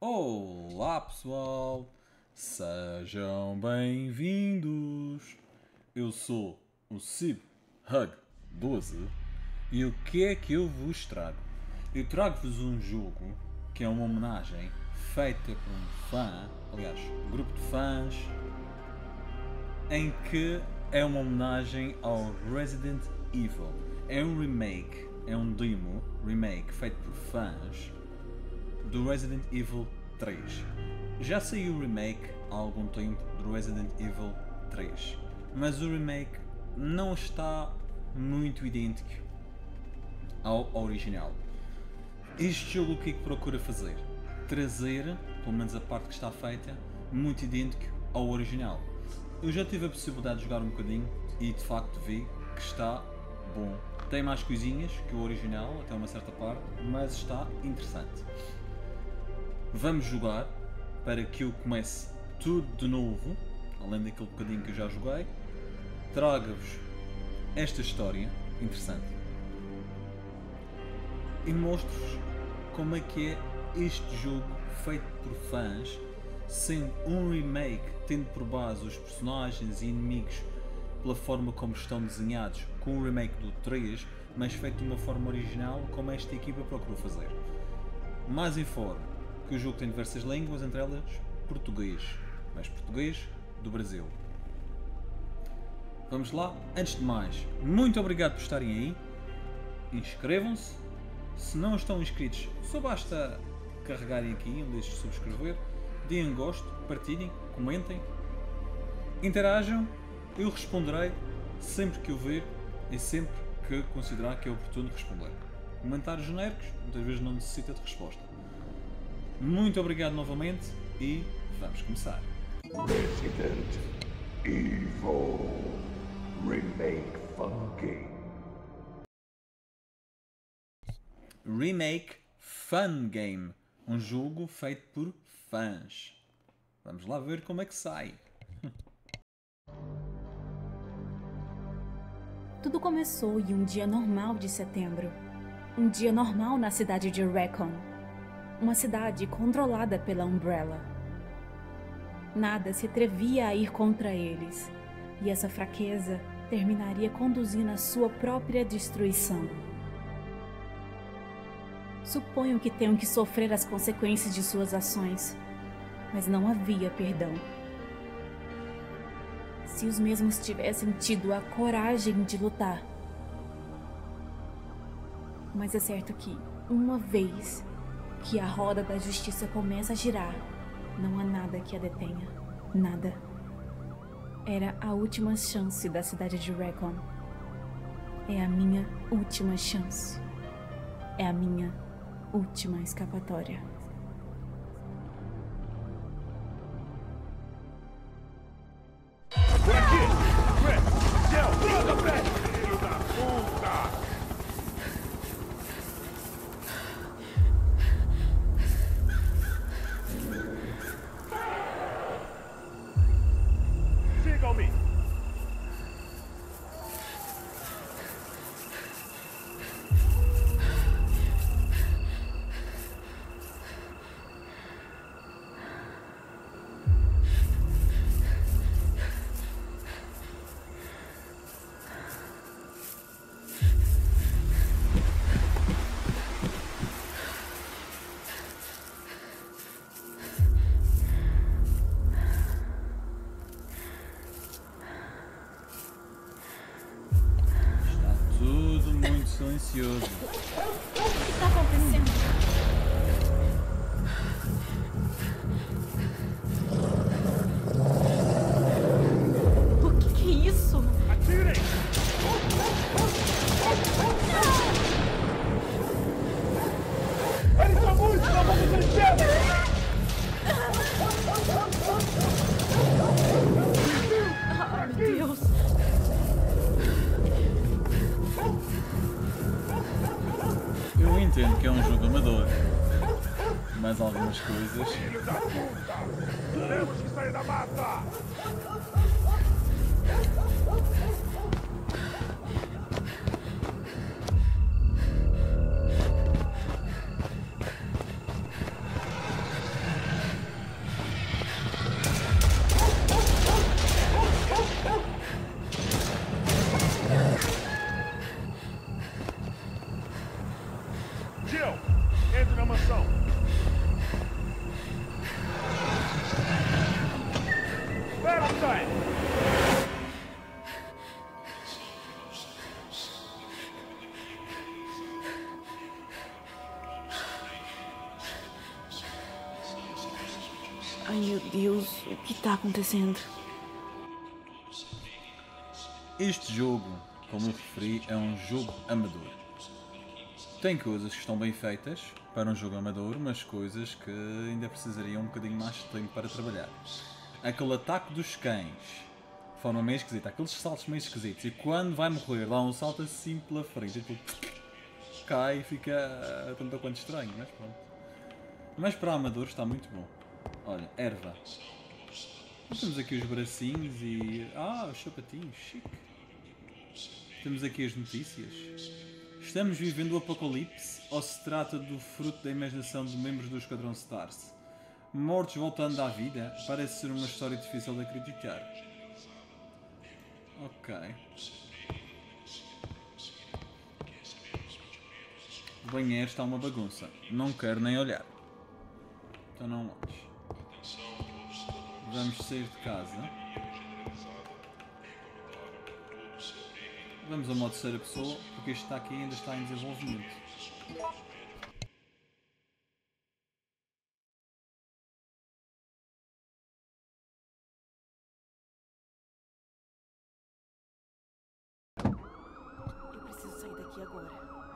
Olá pessoal, sejam bem-vindos. Eu sou o CibHug12 e o que é que eu vos trago? Eu trago-vos um jogo que é uma homenagem feita por um fã, aliás, um grupo de fãs, em que é uma homenagem ao Resident Evil. É um remake, é um demo remake feito por fãs do Resident Evil 3. Já saiu o remake há algum tempo do Resident Evil 3, mas o remake não está muito idêntico ao original. Este jogo o que é que procura fazer? Trazer, pelo menos a parte que está feita, muito idêntico ao original. Eu já tive a possibilidade de jogar um bocadinho e de facto vi que está bom. Tem mais coisinhas que o original, até uma certa parte, mas está interessante. Vamos jogar para que eu comece tudo de novo, além daquele bocadinho que eu já joguei. Traga-vos esta história interessante e mostro-vos como é que é este jogo feito por fãs, sendo um remake, tendo por base os personagens e inimigos pela forma como estão desenhados com o remake do 3, mas feito de uma forma original como esta equipa procurou fazer. Mais informo que o jogo tem diversas línguas, entre elas português, mas português do Brasil. Vamos lá? Antes de mais, muito obrigado por estarem aí. Inscrevam-se. Se não estão inscritos, só basta carregarem aqui onde diz subscrever, deem gosto, partilhem, comentem, interajam. Eu responderei sempre que eu ver e sempre que considerar que é oportuno responder. Comentários genéricos muitas vezes não necessita de resposta. Muito obrigado novamente e vamos começar. Resident Evil Remake Fun Game. Remake Fun Game, um jogo feito por fãs. Vamos lá ver como é que sai. Tudo começou em um dia normal de setembro. Um dia normal na cidade de Raccoon. Uma cidade controlada pela Umbrella. Nada se atrevia a ir contra eles, e essa fraqueza terminaria conduzindo à sua própria destruição. Suponho que tenham que sofrer as consequências de suas ações, mas não havia perdão. Se os mesmos tivessem tido a coragem de lutar. Mas é certo que, uma vez que a roda da justiça começa a girar, não há nada que a detenha. Nada. Era a última chance da cidade de Raccoon. É a minha última chance. É a minha última escapatória. Por aqui! Céu! Droga, velho! Filho da puta! Sigam-me! Tudo muito silencioso. O que está acontecendo? O que é isso? Atirem! Eles são muitos! Não vamos vencer! Ah, meu Deus! Eu entendo que é um jogo amador, mas algumas coisas. Filho da puta! Temos que sair da mata! Jill, entre na mansão. Valentine! Ai, meu Deus, o que tá acontecendo? Este jogo, como eu referi, é um jogo amador. Tem coisas que estão bem feitas para um jogo amador, mas coisas que ainda precisariam um bocadinho mais de tempo para trabalhar. Aquele ataque dos cães, de forma meio esquisita, aqueles saltos meio esquisitos, e quando vai morrer dá um salto assim pela frente, e tipo, cai e fica tanto quanto estranho, mas pronto. Mas para amadores está muito bom. Olha, erva. Temos aqui os bracinhos e... Ah, os sapatinhos, chique. Temos aqui as notícias. Estamos vivendo o apocalipse ou se trata do fruto da imaginação de membros do Esquadrão Stars? Mortos voltando à vida? Parece ser uma história difícil de acreditar. Ok. O banheiro está uma bagunça. Não quero nem olhar. Então não olhes. Vamos sair de casa. Vamos a modo terceira pessoa, porque este está aqui ainda está em desenvolvimento. Eu preciso sair daqui agora.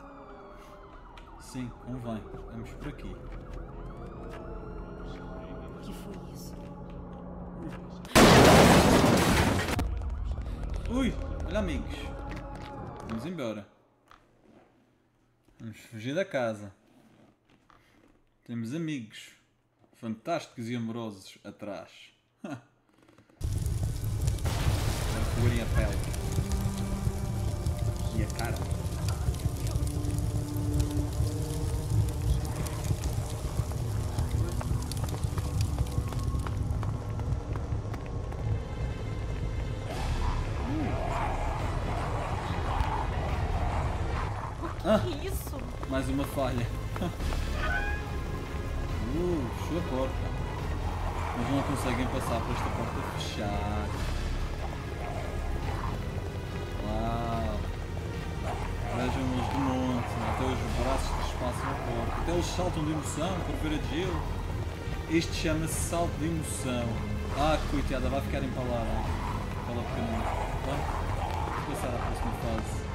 Sim, convém. Vamos por aqui. O que foi isso? Ui! Olha, amigos. Vamos embora. Vamos fugir da casa. Temos amigos fantásticos e amorosos atrás. Para coberem a pele. E a cara. Que isso? Mais uma falha. Fechou a porta. Mas não conseguem passar por esta porta fechada. Uau! Vejam os de monte, até os braços que espaçam a porta. Até eles saltam de emoção por ver a Jill. Isto chama-se salto de emoção. Ah, que coitada, vai ficar empalada. Aquela pequenina. Vamos passar à próxima fase.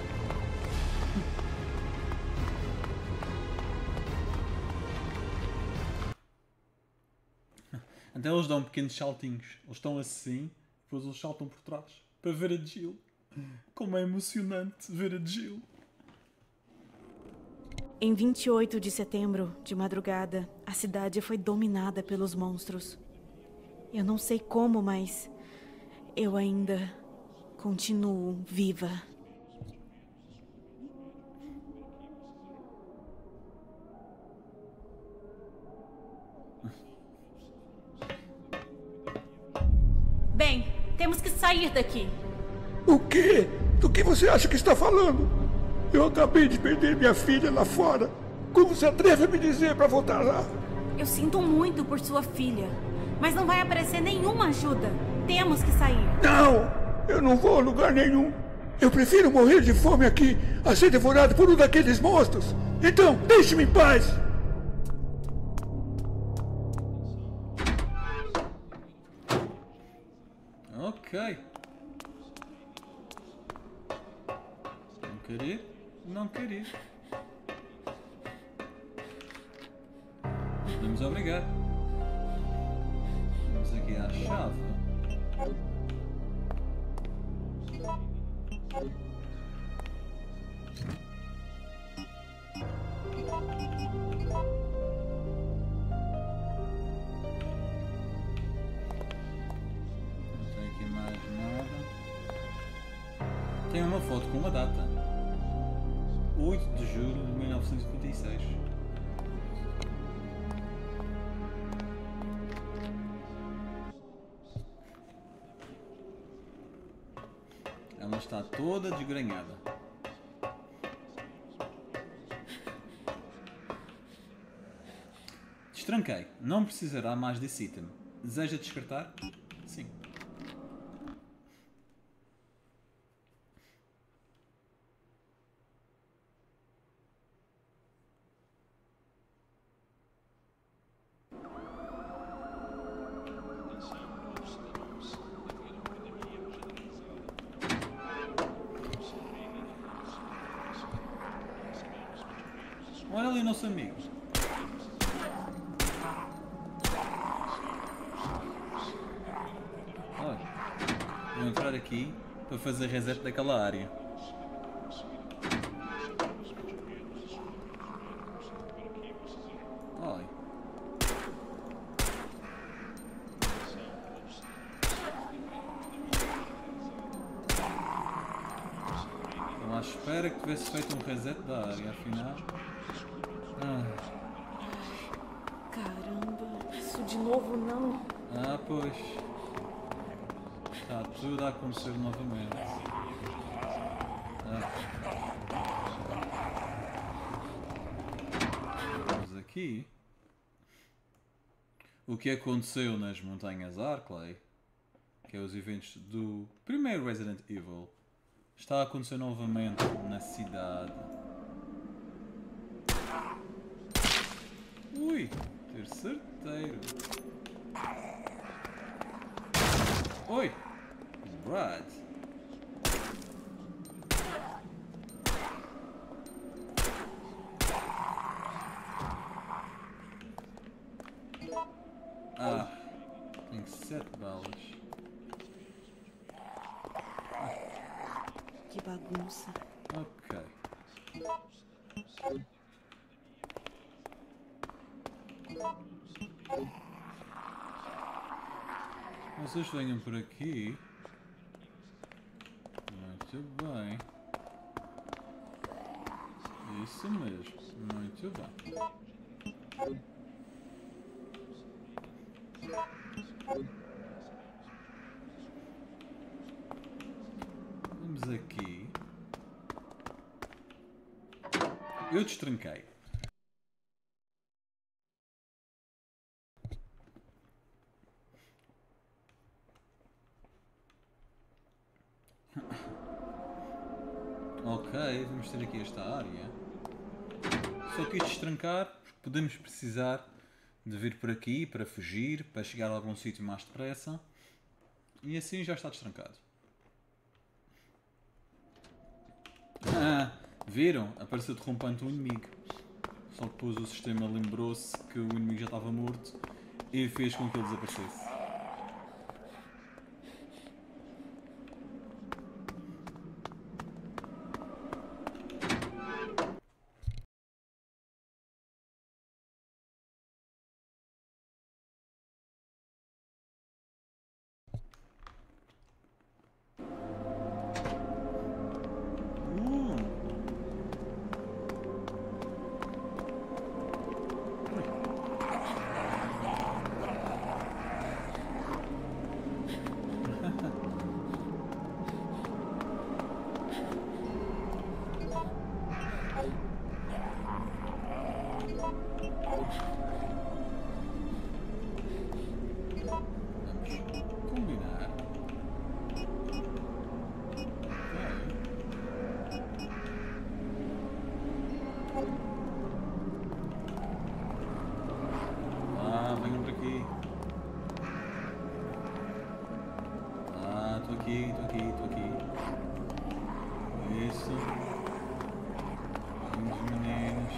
Até eles dão pequenos saltinhos. Eles estão assim, depois eles saltam por trás para ver a Jill. Como é emocionante ver a Jill. Em 28 de setembro, de madrugada, a cidade foi dominada pelos monstros. Eu não sei como, mas eu ainda continuo viva. Bem, temos que sair daqui. O quê? Do que você acha que está falando? Eu acabei de perder minha filha lá fora. Como se atreve a me dizer para voltar lá? Eu sinto muito por sua filha, mas não vai aparecer nenhuma ajuda. Temos que sair. Não! Eu não vou a lugar nenhum. Eu prefiro morrer de fome aqui a ser devorado por um daqueles monstros. Então, deixe-me em paz! Ok. Não quer ir? Não quer ir. Podemos obrigar. Vamos aqui à chave. Tem uma foto com uma data. 8 de julho de 1956. Ela está toda desgrenhada. Destranquei. Não precisará mais desse item. Deseja descartar? Sim. Olha ali o nosso amigo. Olha, vou entrar aqui para fazer reset daquela área. Olha. Estou à espera que tivesse feito um reset da área, afinal. Caramba, isso de novo não. Ah, pois. Está tudo a acontecer novamente. Vamos aqui. O que aconteceu nas Montanhas Arklay, que é os eventos do primeiro Resident Evil, está a acontecer novamente na cidade. Ui, ter certeiro. Oi, Brad. Ah, tenho 7 balas. Que bagunça. Ok. Vocês venham por aqui. Muito bem. Isso mesmo. Muito bem. Vamos aqui. Eu destranquei. Ok, vamos ter aqui esta área. Só quis destrancar, porque podemos precisar de vir por aqui para fugir, para chegar a algum sítio mais depressa. E assim já está destrancado. Ah, viram? Apareceu derrompante um inimigo. Só que depois o sistema lembrou-se que o inimigo já estava morto e fez com que ele desaparecesse. Combinar. Ah, venham por aqui. Ah, estou aqui, estou aqui, estou aqui. Isso. Vamos, meninos.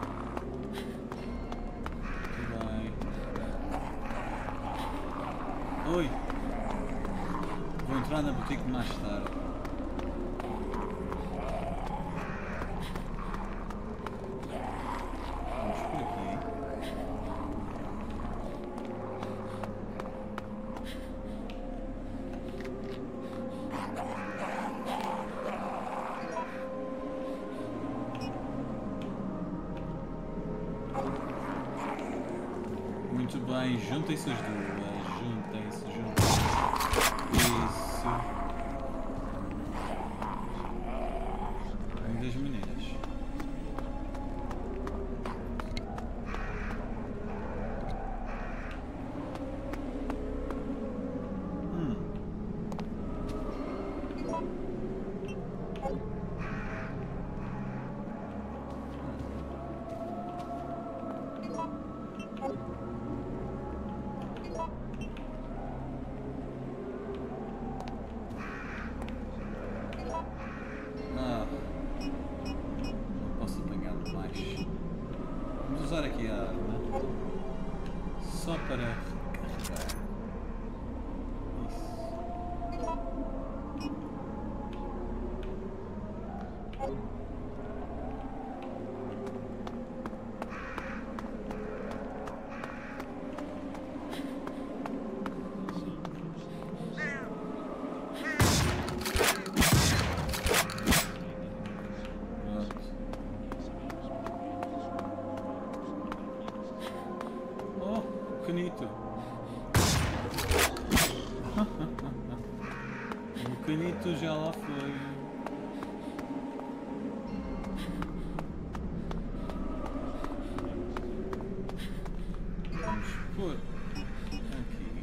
Muito bem. Oi. Vou entrar na boutique mais tarde. Vamos por aqui. Muito bem, juntem-se as duas. Juntem-se, juntem-se. Isso. Vem das meninas. usar aqui a arma só para recarregar. Canito. O canito já lá foi. Vamos pôr aqui.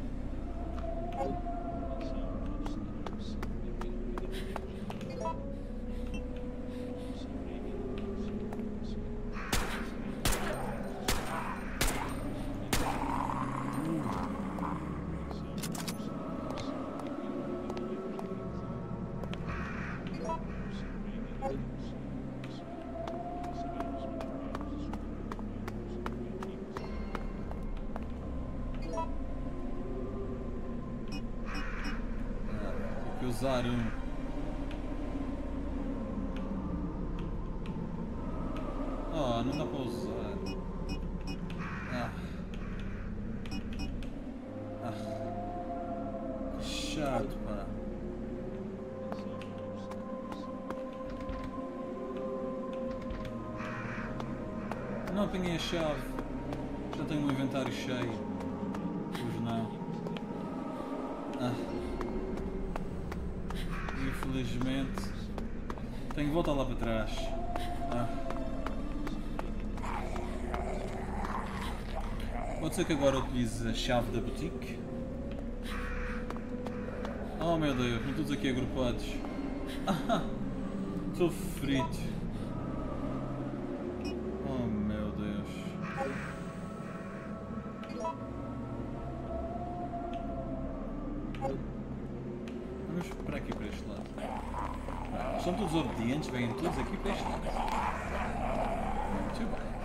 Usar um. Oh, não dá para usar. Que chato, pá. Não apanhei a chave. Já tenho o inventário cheio. Pois não. Infelizmente tenho que voltar lá para trás. Pode ser que agora utilize a chave da boutique. Oh meu Deus, estão todos aqui agrupados. Estou frito. Oh meu Deus. Vamos para aqui, para este lado. São todos obedientes, vêm todos aqui para este lado. Muito bem.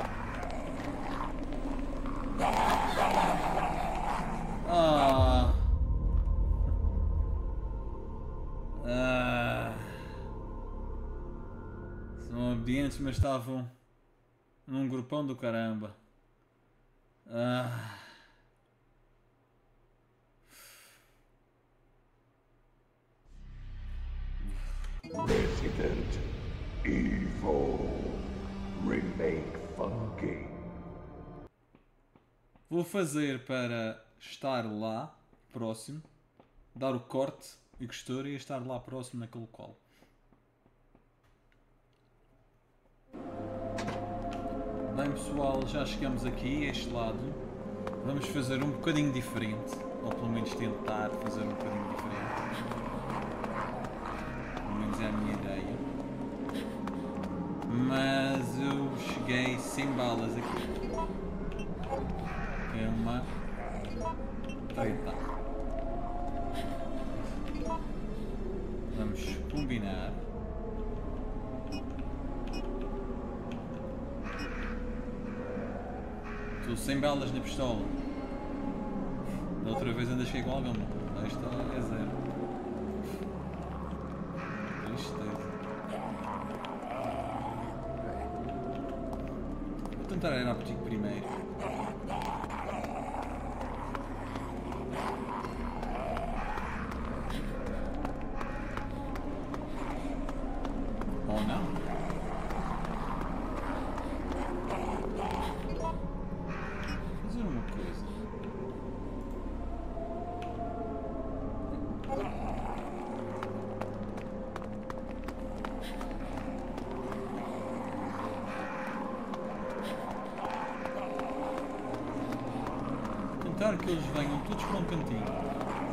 São obedientes, mas estavam num grupão do caramba. Resident Evil Remake Funky. Vou fazer para estar lá próximo, dar o corte e costura e estar lá próximo naquele local. Bem pessoal, já chegamos aqui a este lado. Vamos fazer um bocadinho diferente, ou pelo menos tentar fazer um bocadinho diferente. Pelo menos é a minha ideia. Mas eu cheguei sem balas aqui. Que é uma treta. Vamos combinar. Estou sem balas na pistola. Da outra vez ainda cheguei com alguma. Esta é zero. Tristeza. Vou tentar ir à boutique primeiro. Ou não? Fazer uma coisa. Tentar que eles venham todos para um cantinho.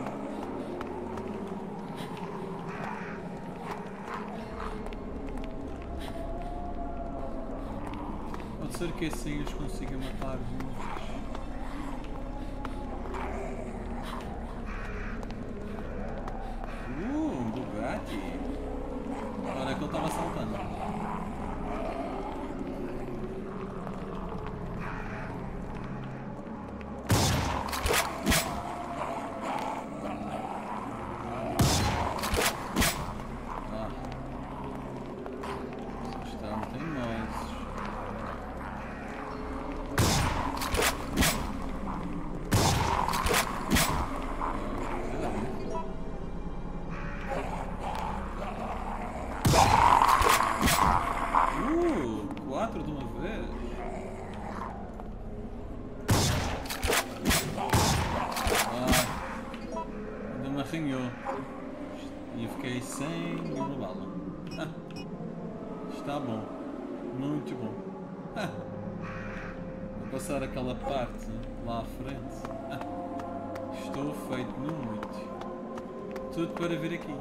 Pode ser que assim eles consigam matar uns. Um Bugatti. Olha que ele estava saltando. passar aquela parte lá à frente. Estou feito no muito. Tudo para vir aqui.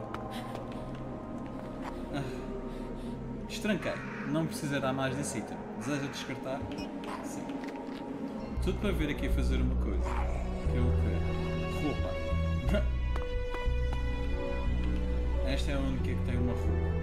Destranquei. Não precisará mais desse item. Deseja descartar? Sim. Tudo para vir aqui fazer uma coisa. Que eu quero. Roupa. Esta é a única que tem uma roupa.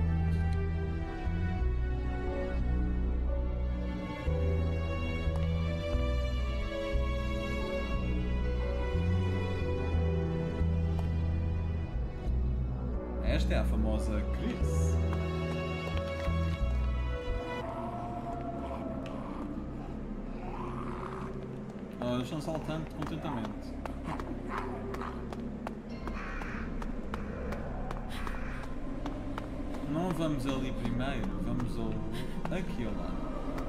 Esta é a famosa Chris. Oh, eles estão saltando contentamento. Não vamos ali primeiro, vamos aqui ao lado.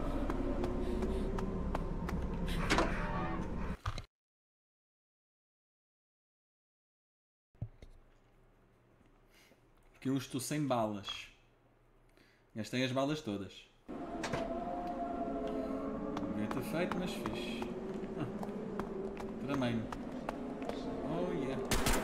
Porque eu estou sem balas. Gastei as balas todas. Devia ter feito, mas fiz. Tramei-me. Oh yeah.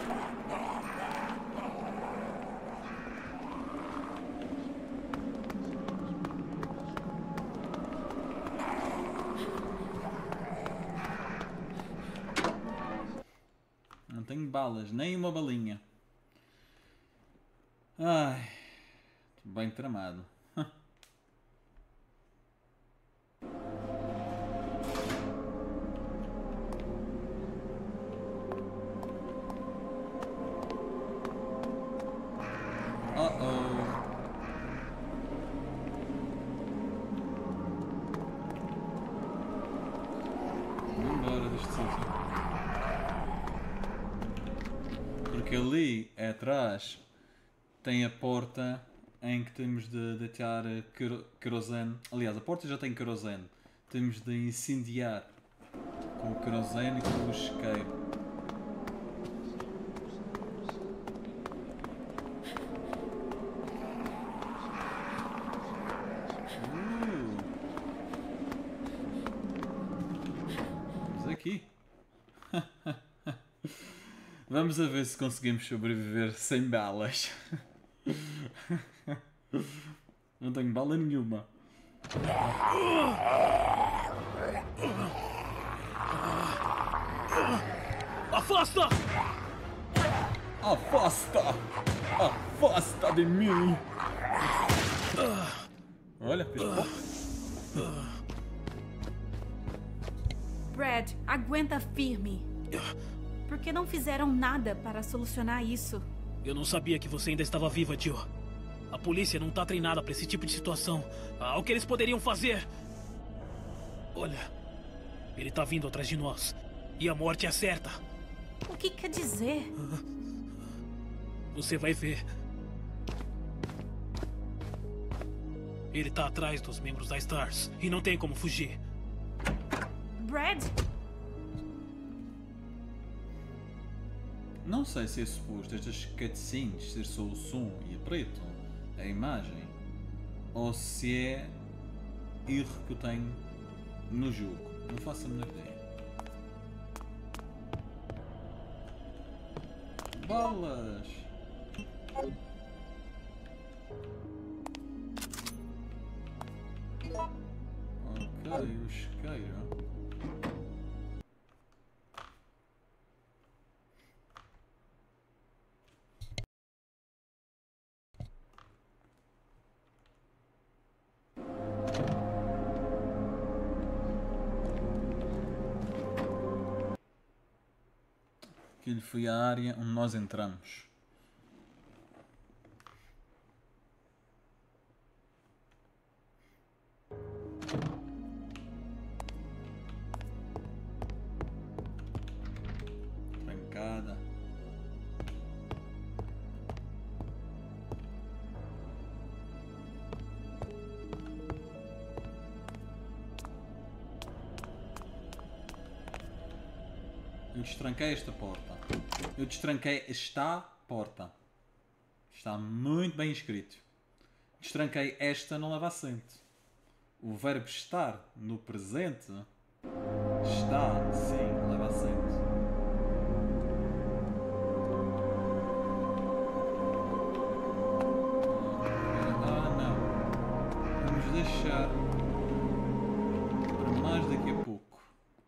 Não tenho balas, nem uma balinha. Ai, estou bem tramado. Vamos embora deste sítio. Porque ali atrás tem a porta em que temos de deitar querosene. Aliás, a porta já tem querosene. Temos de incendiar com o querosene e com o isqueiro. Vamos aqui. Vamos a ver se conseguimos sobreviver sem balas. Não tenho bala nenhuma. Afasta! Afasta! Afasta de mim! Olha, Brad, aguenta firme. Por que não fizeram nada para solucionar isso? Eu não sabia que você ainda estava viva, Jill. A polícia não está treinada para esse tipo de situação. O que eles poderiam fazer? Olha, ele está vindo atrás de nós. E a morte é certa. O que quer dizer? Você vai ver. Ele está atrás dos membros da STARS e não tem como fugir. Brad? não sei se é suposto estas cutscenes ser só o som e a preto, a imagem, ou se é erro que eu tenho no jogo. Não faço a menor ideia. Balas! Ok, o isqueiro. Aquilo foi a área onde nós entramos. Trancada. Eu destranquei esta porta. Eu destranquei esta porta. Está muito bem escrito. Destranquei esta não leva acento. O verbo estar no presente Está, sim, leva assento. Não. Vamos deixar para mais daqui a pouco.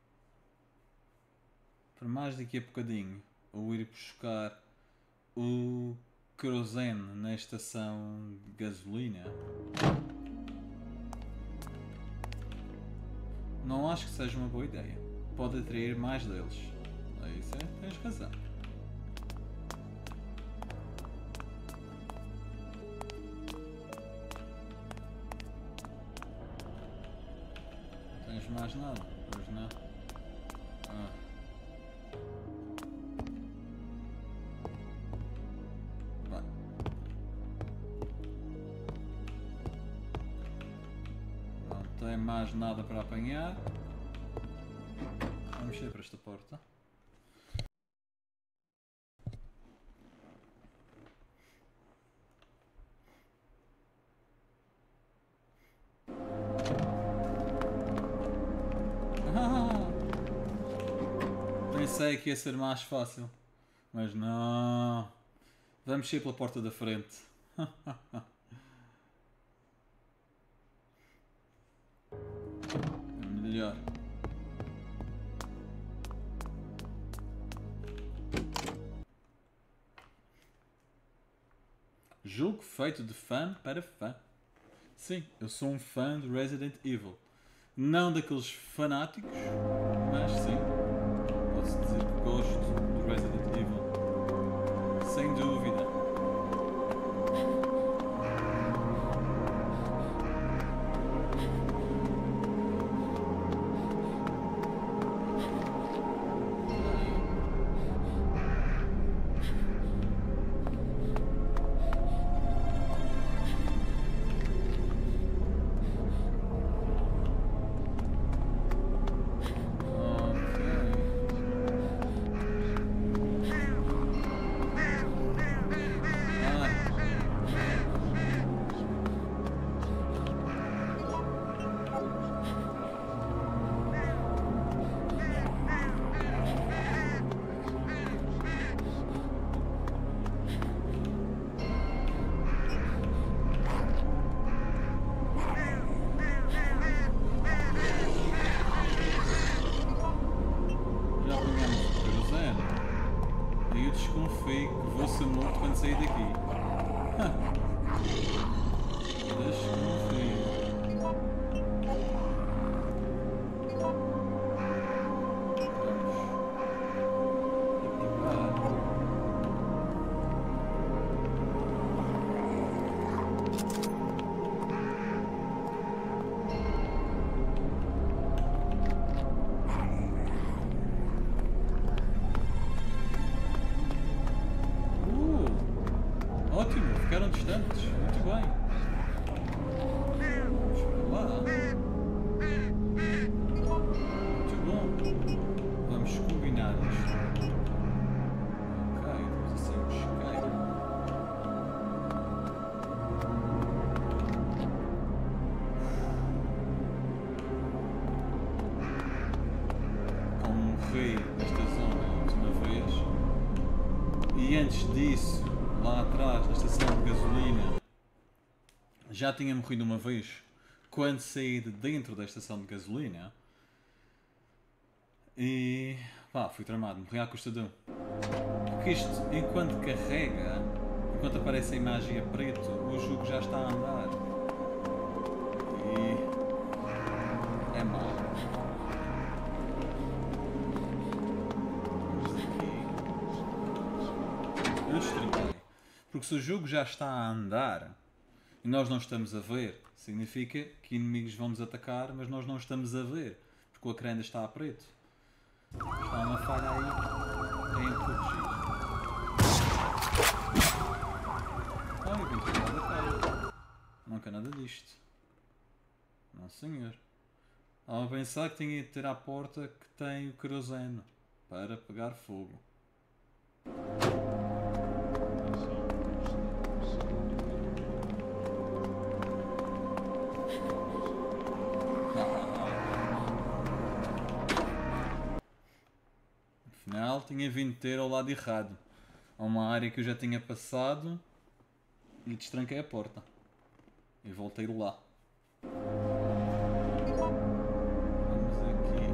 Para mais daqui a bocadinho. Ou ir buscar o querosene na estação de gasolina. Não acho que seja uma boa ideia. Pode atrair mais deles. Isso é, tens razão. Não tens mais nada, pois não? Vai. Não tem mais nada para apanhar. Vamos sair para esta porta. Pensei que ia ser mais fácil, mas não. Vamos sair pela porta da frente. É melhor. Jogo feito de fã para fã. Sim, eu sou um fã de Resident Evil. Não daqueles fanáticos, mas sim, posso dizer que gosto de Resident Evil. Sem dúvida. Desconfio que vou ser morto quando sair daqui. Desconfio. Ótimo, ficaram distantes. Muito bem. Vamos para lá. Muito bom. Vamos combinar isto. Ok, temos assim um isqueiro. Como morri nesta zona a última vez. E antes disso, lá atrás, na estação de gasolina, já tinha morrido uma vez quando saí de dentro da estação de gasolina e pá, fui tramado, morri à custa de um. Porque isto, enquanto carrega, enquanto aparece a imagem a preto, o jogo já está a andar e é mau. Eu destruí. Porque se o jogo já está a andar e nós não estamos a ver, significa que inimigos vão nos atacar, mas nós não estamos a ver, porque o ecrã ainda está a preto. Está uma falha aí em corrigir. Eu vim tirar da batalha. Nunca nada disto. Não senhor. Estava a pensar que tinha de ter à porta que tem o querosene para pegar fogo. tinha vindo ter ao lado errado. A uma área que eu já tinha passado e destranquei a porta. E voltei lá. Vamos aqui.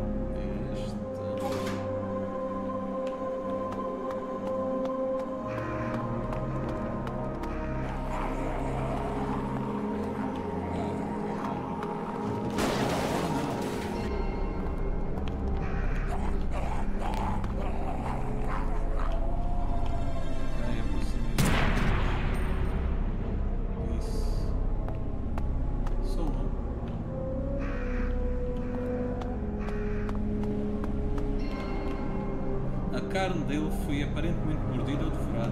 A carne dele foi aparentemente mordida ou devorada.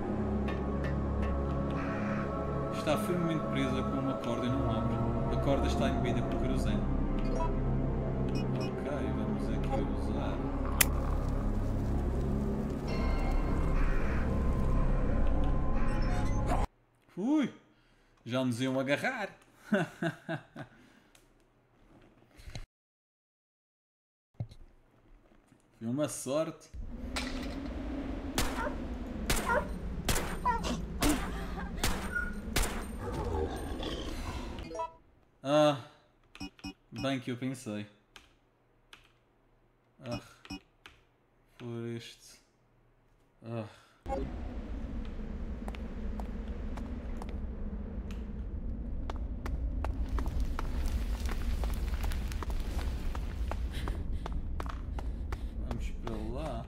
Está firmemente presa com uma corda e não abre. A corda está embebida por querosene. Ok, vamos aqui usar. Ui! Já nos iam agarrar! Foi uma sorte. Ah, bem que eu pensei. Ah, por este. Ah. Vamos para lá.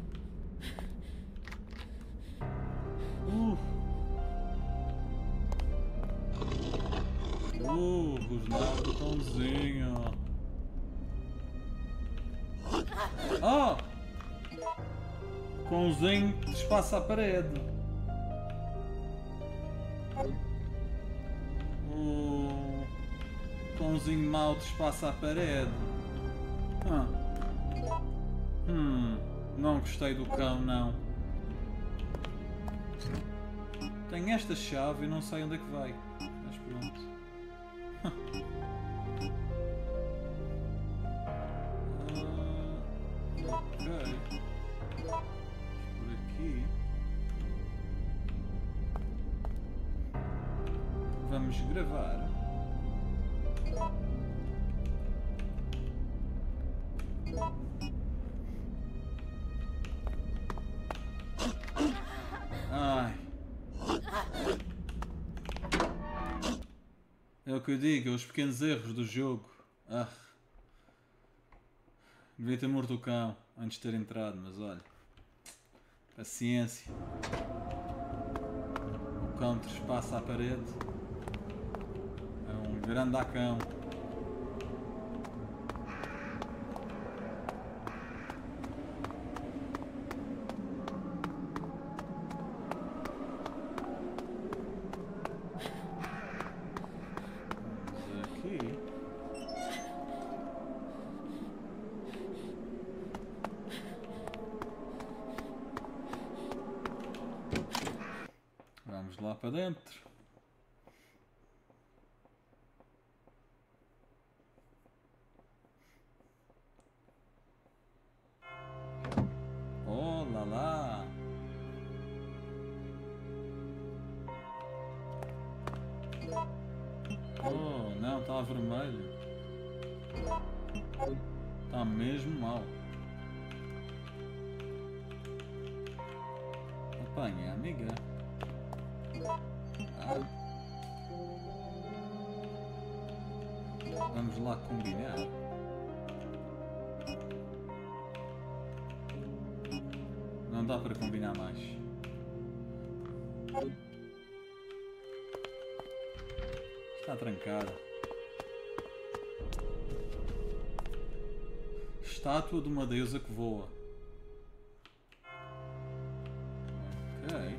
Rosnado do cãozinho. Oh! Cãozinho despassa a parede. O cãozinho mau despassa a parede. Não gostei do cão, não. Tenho esta chave e não sei onde é que vai. Mas pronto. Ok. Por aqui. Vamos gravar. Ai. É o que eu digo, os pequenos erros do jogo. Devia ter morto o cão antes de ter entrado, mas olha. Paciência. O cão trespassa a parede. É um grande cão. Vamos lá para dentro. Oh lá lá. Oh não, está vermelho. Está mesmo mal. Apanha, amiga. Vamos lá combinar. Não dá para combinar mais. Está trancada. Estátua de uma deusa que voa. Ok.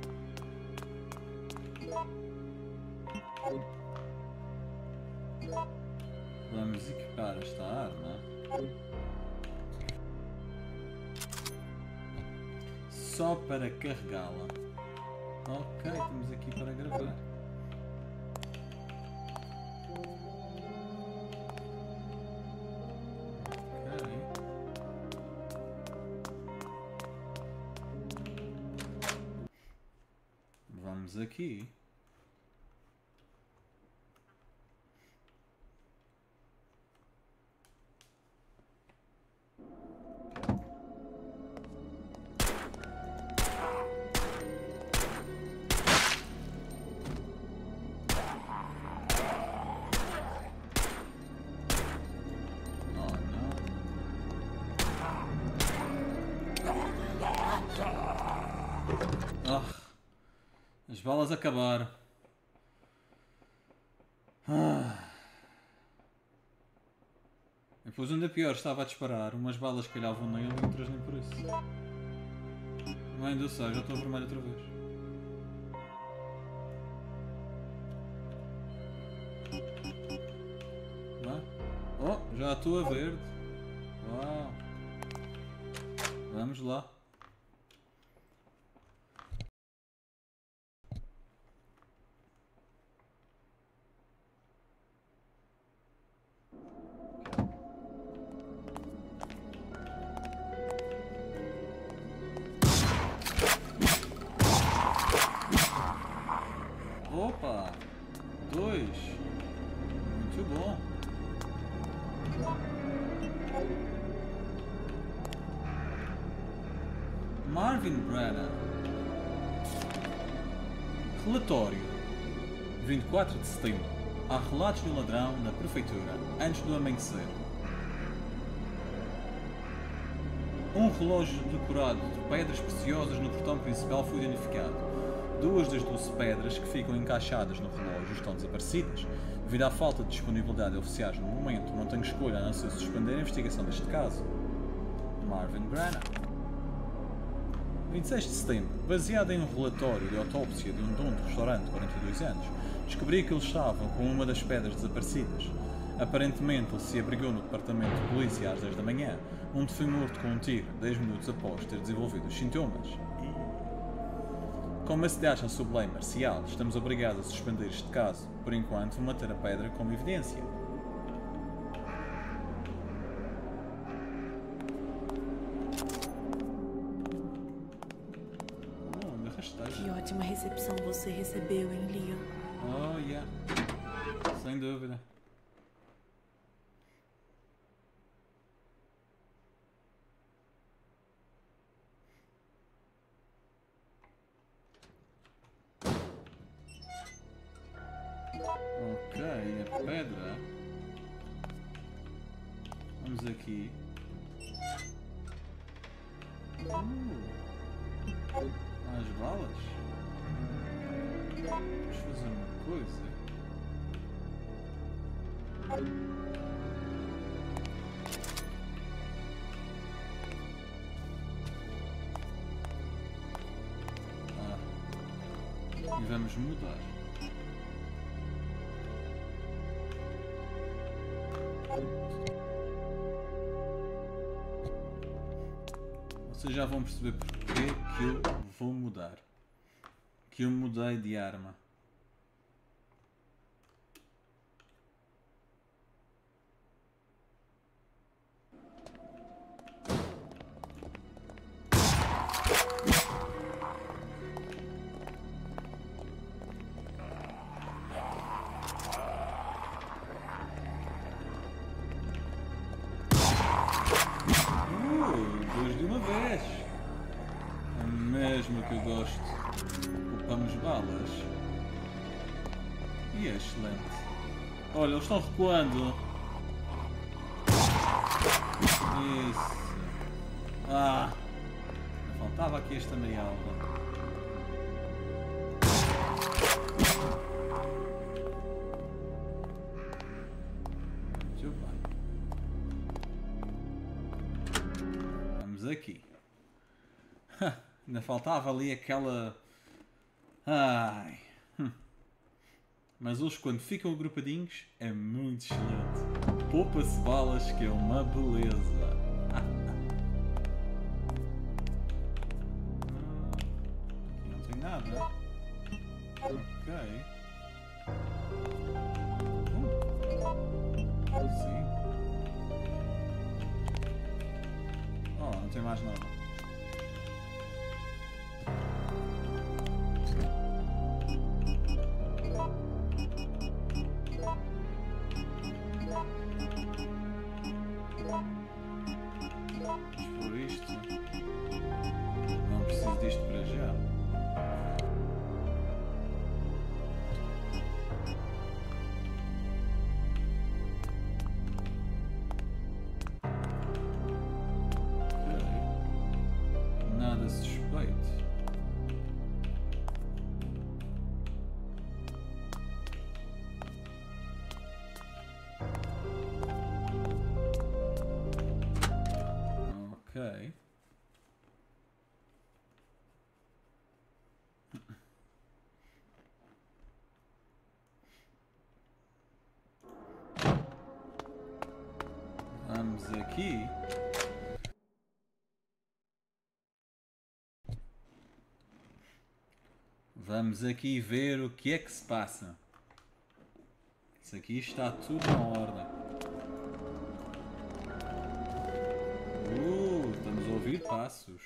Vamos equipar esta arma. Só para carregá-la. Ok, estamos aqui para gravar. Ok. Vamos aqui. As balas acabaram. Depois ainda pior, estava a disparar. Umas balas calhavam nele e outras nem por isso. Ainda sei, já estou a vermelho outra vez. Vai. Oh, já estou a verde. Uau. Vamos lá. Opa! 2. Muito bom. Marvin Branagh. Relatório. 24 de setembro. Há relatos de um ladrão na prefeitura antes do amanhecer. Um relógio decorado de pedras preciosas no portão principal foi identificado. 2 das 12 pedras que ficam encaixadas no relógio estão desaparecidas. Devido à falta de disponibilidade de oficiais no momento, não tenho escolha a não ser suspender a investigação deste caso. Marvin Branagh. 26 de setembro. Baseado em um relatório de autópsia de um dono de restaurante de 42 anos, descobri que eles estavam com uma das pedras desaparecidas. Aparentemente, ele se abrigou no departamento de polícia às 10 da manhã, onde foi morto com um tiro 10 minutos após ter desenvolvido os sintomas. Como se acha sob lei marcial, estamos obrigados a suspender este caso. Por enquanto, vou manter a pedra como evidência. Onde arrastei? Que ótima recepção você recebeu, hein, Leon? Oh, yeah. Sem dúvida. Ok, a pedra. Vamos aqui. As balas. Vamos fazer uma coisa. E vamos mudar. Vocês já vão perceber porque que eu vou mudar. Que eu mudei de arma. Dois de uma vez. É mesmo que eu gosto. Poupamos balas. E é excelente. Olha, eles estão recuando. Isso. Ah! Faltava aqui esta meia alva. Muito bem. Vamos aqui. Ainda faltava ali aquela... Ai... Mas eles quando ficam agrupadinhos é muito excelente. Poupa-se balas que é uma beleza. Aqui não tem nada. Ok. Sim. Oh, não tem mais nada. nada suspeito. Ok. Vamos aqui. Vamos aqui ver o que é que se passa. Isso aqui está tudo na ordem. Estamos a ouvir passos.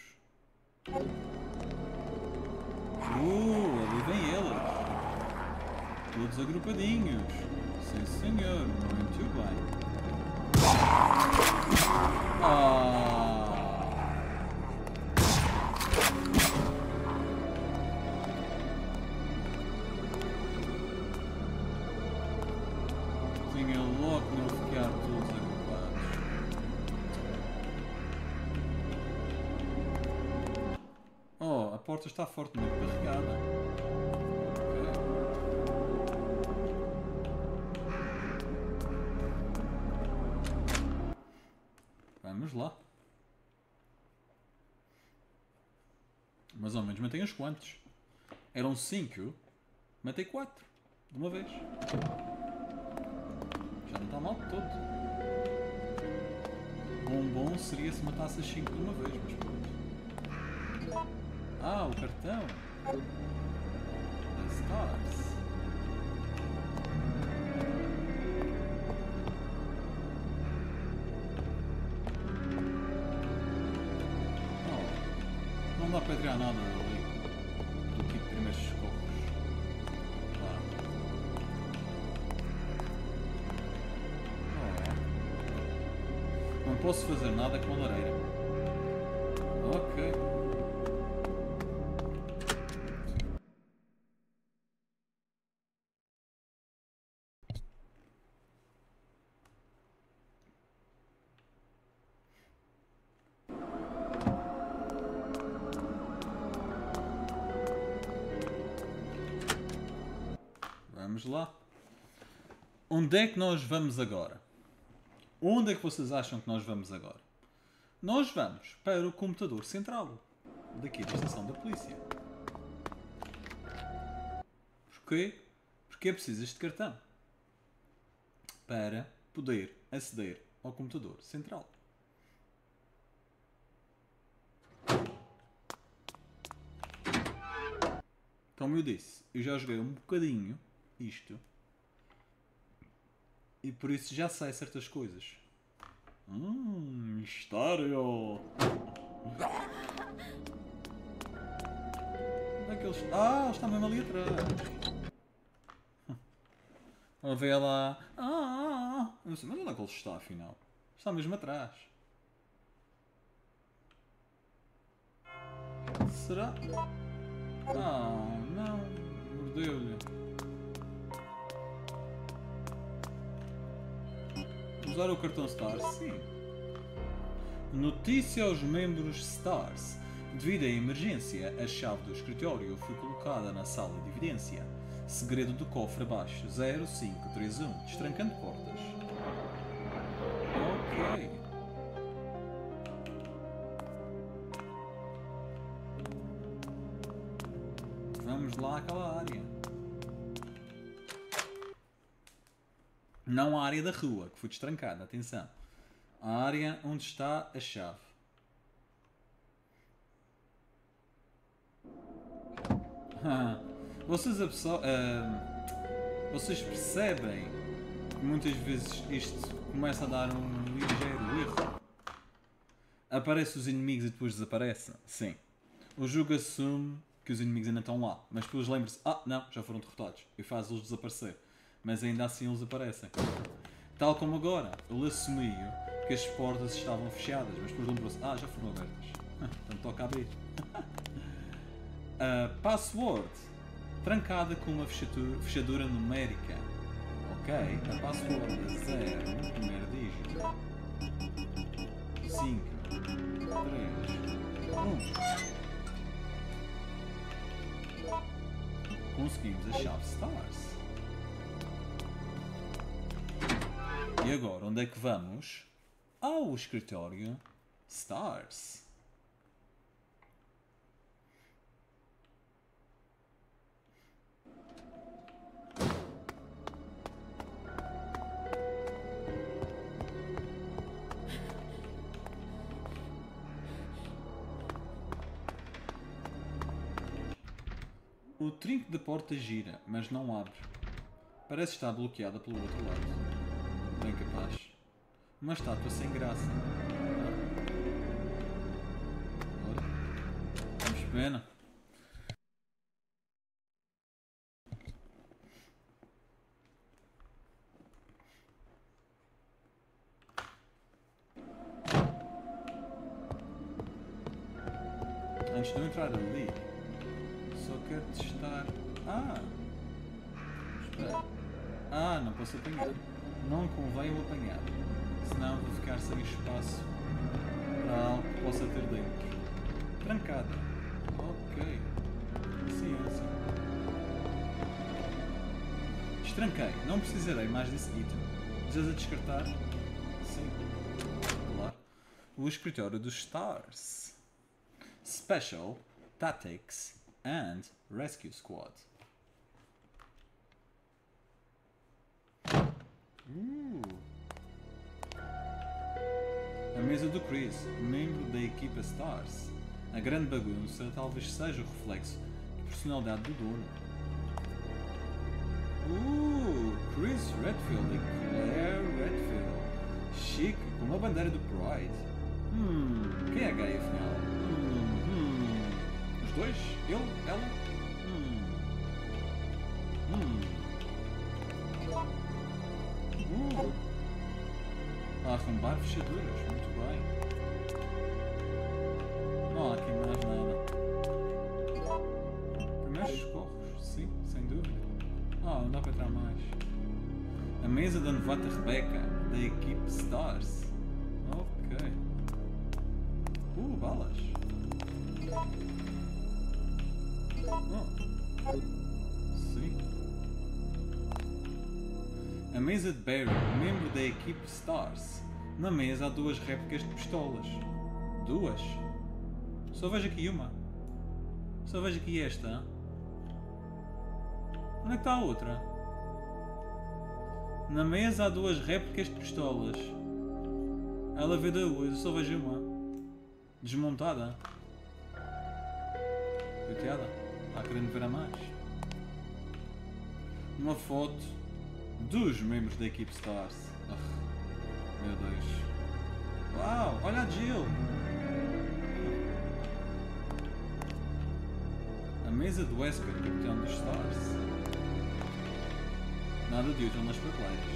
Ali vem eles. Todos agrupadinhos. Sim senhor, muito bem. Tinha logo não ficar todos agrupados. Oh, a porta está fortemente carregada. Vamos lá. Mas ao menos matei uns quantos. Eram 5. Matei 4. De uma vez. Já não está mal de todo. Bom seria se matasse as 5 de uma vez, mas pronto. Ah, o cartão. The Stars. Não dá para tirar nada ali do tipo de primeiros socorros. Não posso fazer nada com a lareira. Ok. Vamos lá. Onde é que nós vamos agora? Onde é que vocês acham que nós vamos agora? Nós vamos para o computador central daqui da estação da polícia. Porquê? Porque é preciso este cartão para poder aceder ao computador central. Como eu disse, eu já joguei um bocadinho isto e por isso já sei certas coisas. Mistério! Onde é que eles... Ah, está mesmo ali atrás. Ela veio lá. Não sei, mas onde é que ele está afinal? Está mesmo atrás. Será? Não. Mordeu-lhe. Usar o cartão Stars? Sim. Notícia aos membros Stars. Devido à emergência, a chave do escritório foi colocada na sala de evidência. Segredo do cofre abaixo. 0531. Destrancando portas. Ok. Vamos lá àquela área. Não a área da rua, que foi destrancada, atenção. A área onde está a chave. Vocês percebem que muitas vezes isto começa a dar um ligeiro erro? Aparecem os inimigos e depois desaparecem? Sim. O jogo assume que os inimigos ainda estão lá, mas depois lembra-se, não, já foram derrotados, e faz-os desaparecer. Mas ainda assim eles aparecem. Tal como agora, ele assumiu que as portas estavam fechadas, mas depois lembrou-se, já foram abertas. Portanto toca abrir. Password. Trancada com uma fechadura numérica. Ok, a password é 0, primeiro dígito. 5, 3, 1. conseguimos a chave Stars. E agora, onde é que vamos? Ao escritório Stars. O trinco da porta gira, mas não abre. Parece estar bloqueada pelo outro lado. Bem capaz. Uma estátua sem graça. Ora. Temos pena. Antes de eu entrar ali, só quero testar. Espera. Não posso apanhar. Não convém o apanhar. Senão vou ficar sem espaço para algo que possa ter dentro. Trancada. Ok. Ciência. Estranquei. Não precisarei mais desse item. Desejas descartar? Sim. Claro. O escritório dos Stars. Special, Tactics and Rescue Squad. A mesa do Chris, membro da equipa Stars. A grande bagunça talvez seja o reflexo da personalidade do dono. Chris Redfield e Claire Redfield. Chique, com uma bandeira do Pride. Quem é gay afinal? Os dois? Ele? Ela? A arrombar fechaduras, muito bem. Não há aqui mais nada. Primeiros socorros, sim, sem dúvida. Não dá para entrar mais. A mesa da novata Rebecca, da equipe Stars. Ok. Balas. Sim. A mesa de Barry, membro da equipe Stars. Na mesa há duas réplicas de pistolas. Duas? Só vejo aqui uma. Só vejo aqui esta. Onde é que está a outra? Na mesa há duas réplicas de pistolas. Ela vê duas, eu só vejo uma. Desmontada. Coiteada. Está querendo ver a mais. Uma foto dos membros da equipe Stars. Meu Deus. Uau, olha a Jill. A mesa do Wesker, capitão dos Stars. Nada de útil nas prateleiras.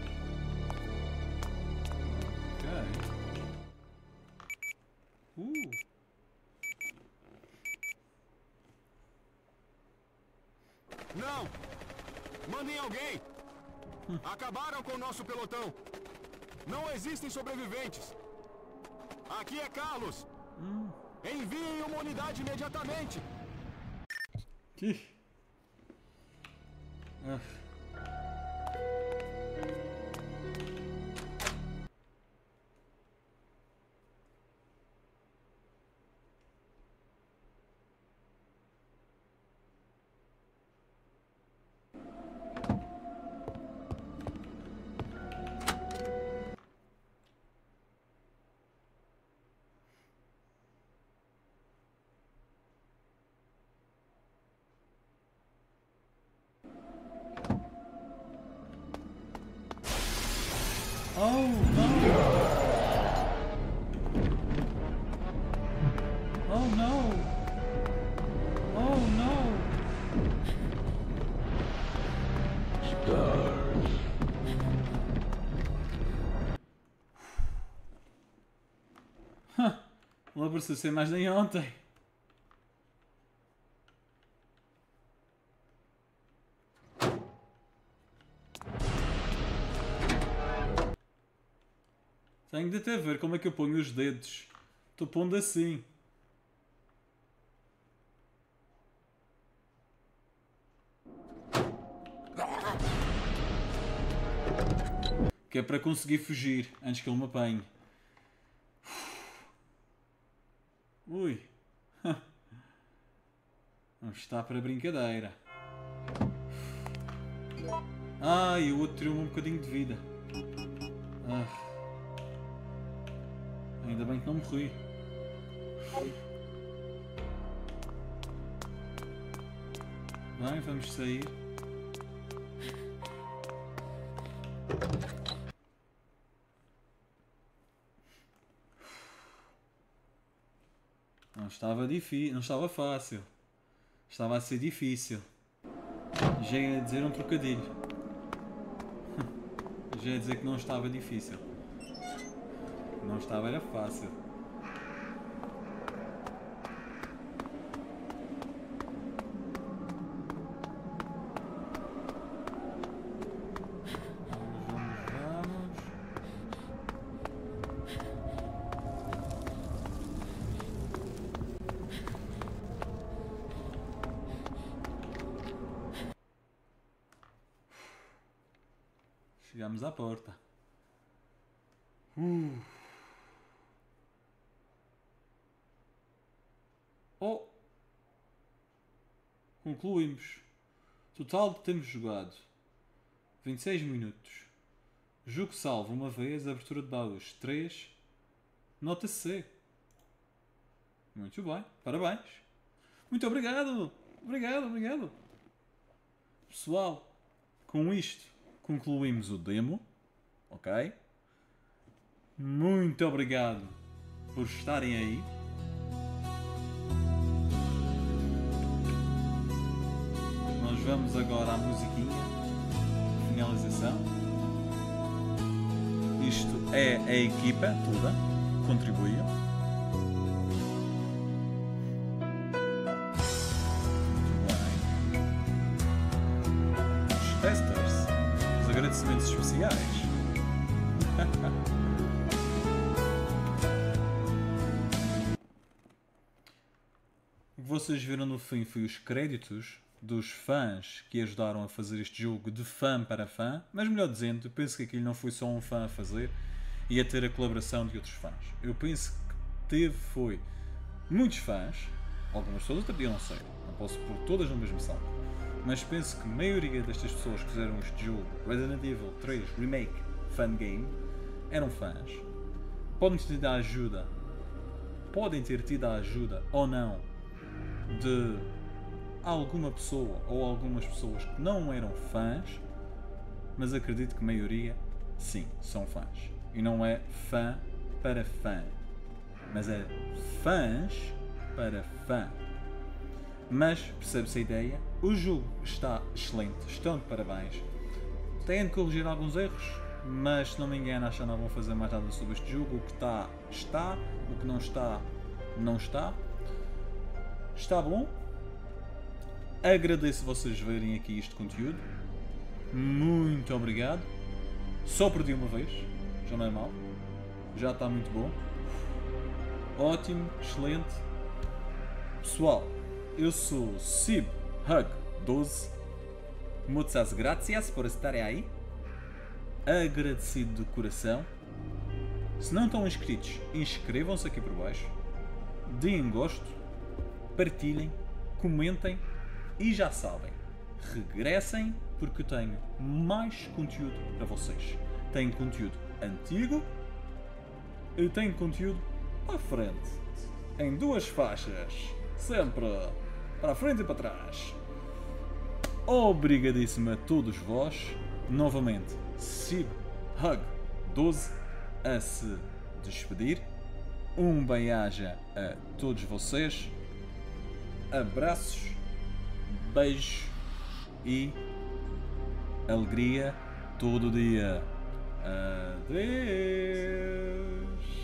Ok. Não! Mandem alguém! Acabaram com o nosso pelotão! Não existem sobreviventes! Aqui é Carlos! Enviem uma unidade imediatamente! Oh no! Oh no! Oh no! Stars. Lembra-se ser mais nem ontem. Tenho de até ver como é que eu ponho os dedos. Estou pondo assim. Que é para conseguir fugir antes que ele me apanhe. Ui. Não está para brincadeira. E o outro tirou-me um bocadinho de vida. Ainda bem que não morri. Bem, vamos sair. Não estava difícil, não estava fácil. Estava a ser difícil. Já ia dizer um trocadilho. Já ia dizer que não estava difícil. Não estava, era fácil. Chegamos à porta. Concluímos. Total de tempo jogado 26 minutos. Jogo salvo uma vez. Abertura de baús 3. Nota C. Muito bem. Parabéns. Muito obrigado. Obrigado. Pessoal, com isto concluímos o demo. Ok? Muito obrigado por estarem aí. Nós vamos agora à musiquinha de finalização. Isto é a equipa toda que contribuiu. Os testers, os agradecimentos especiais. O que vocês viram no fim foi os créditos dos fãs que ajudaram a fazer este jogo de fã para fã, mas melhor dizendo, eu penso que aquilo não foi só um fã a fazer e a ter a colaboração de outros fãs. Eu penso que foi muitos fãs, algumas pessoas até podiam ser, não posso pôr todas no mesmo saco, mas penso que a maioria destas pessoas que fizeram este jogo, Resident Evil 3 Remake Fan Game, eram fãs. Podem ter tido a ajuda ou não de alguma pessoa ou algumas pessoas que não eram fãs, mas acredito que a maioria, sim, são fãs. E não é fã para fã, mas é fãs para fã. Mas percebe-se a ideia, o jogo está excelente, estão de parabéns. Têm de corrigir alguns erros, mas se não me engano acho que não vão fazer mais nada sobre este jogo. O que está, o que não está, não está. Está bom. Agradeço vocês verem aqui este conteúdo. Muito obrigado. Só perdi uma vez, já não é mal. Já está muito bom. Ótimo, excelente. Pessoal, eu sou SibHug12. Muchas gracias por estarem aí. Agradecido de coração. Se não estão inscritos, inscrevam-se aqui por baixo. Deem gosto. Partilhem. Comentem. E já sabem, regressem porque eu tenho mais conteúdo para vocês. Tenho conteúdo antigo e tenho conteúdo para a frente. Em duas faixas. Sempre para a frente e para trás. Obrigadíssimo a todos vós. Novamente, SibHug12 a se despedir. Um bem-aja a todos vocês. Abraços. Beijo e alegria todo dia. Adeus.